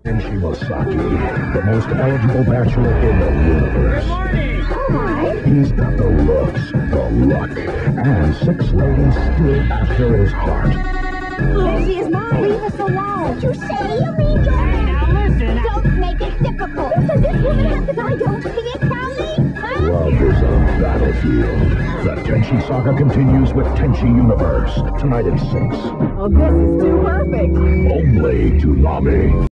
Tenchi Masaki, the most eligible bachelor in the universe. He's got the looks, the luck, and 6 ladies still after his heart. Tenchi is mine. Leave us alone. You say you mean your... Hey, now listen. Don't make it difficult. Does this woman have to die? Don't see it, Callie? Huh? Love is a battlefield. The Tenchi Saga continues with Tenchi Universe, tonight at 6. Oh, this is too perfect. Only to Nami.